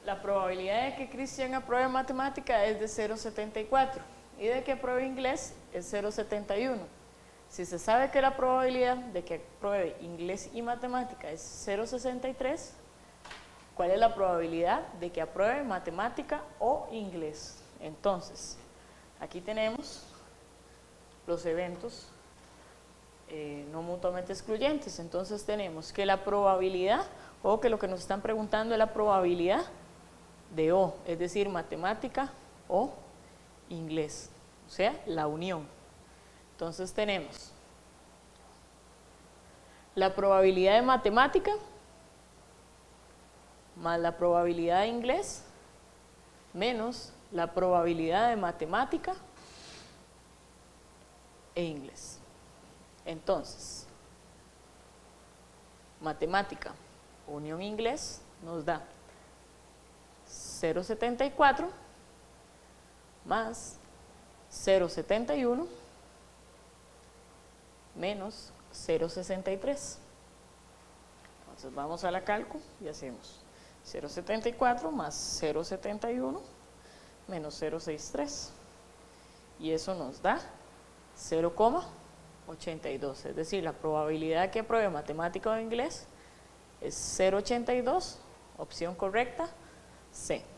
la probabilidad de que Cristian apruebe matemática es de 0,74 y de que apruebe inglés es 0,71. Si se sabe que la probabilidad de que apruebe inglés y matemática es 0,63, ¿cuál es la probabilidad de que apruebe matemática o inglés? Entonces, aquí tenemos los eventos no mutuamente excluyentes. Entonces tenemos que la probabilidad, o que lo que nos están preguntando es la probabilidad de O, es decir, matemática o inglés, o sea, la unión. Entonces tenemos la probabilidad de matemática más la probabilidad de inglés menos la probabilidad de matemática e inglés. Entonces, matemática unión inglés nos da 0,74 más 0,71 menos 0,63. Entonces vamos a la cálculo y hacemos 0,74 más 0,71 menos 0,63 y eso nos da 0,82, es decir, la probabilidad que apruebe matemática o inglés es 0,82, opción correcta, C.